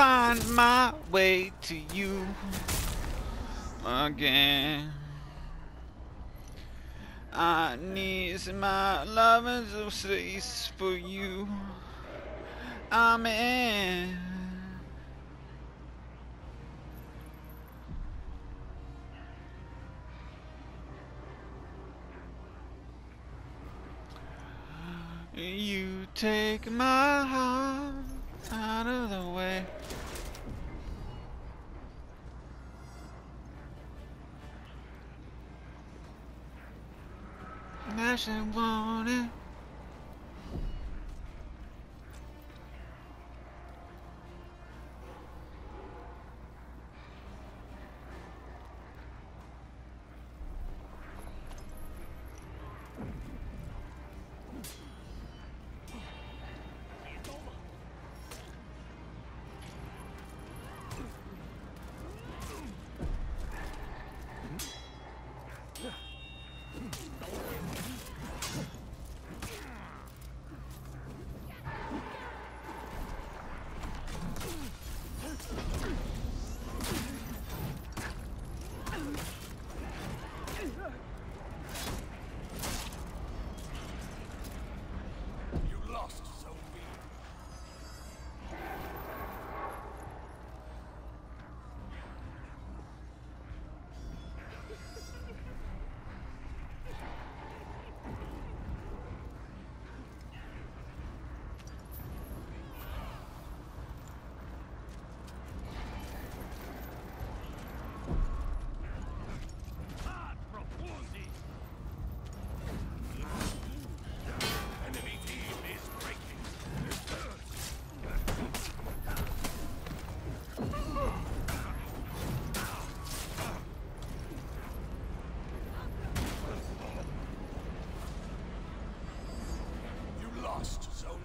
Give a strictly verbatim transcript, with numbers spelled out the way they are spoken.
find my way to you again. I need my love and space for you. Amen. You take my heart out of the way. I should want it. Lost zone